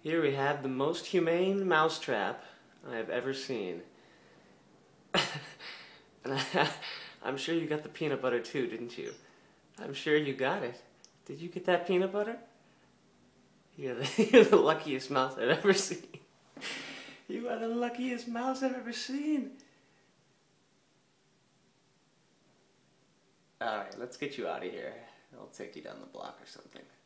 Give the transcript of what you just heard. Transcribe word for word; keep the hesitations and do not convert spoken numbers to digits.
Here we have the most humane mousetrap I have ever seen. And I, I'm sure you got the peanut butter too, didn't you? I'm sure you got it. Did you get that peanut butter? You're the, you're the luckiest mouse I've ever seen. You are the luckiest mouse I've ever seen. Alright, let's get you out of here. I'll take you down the block or something.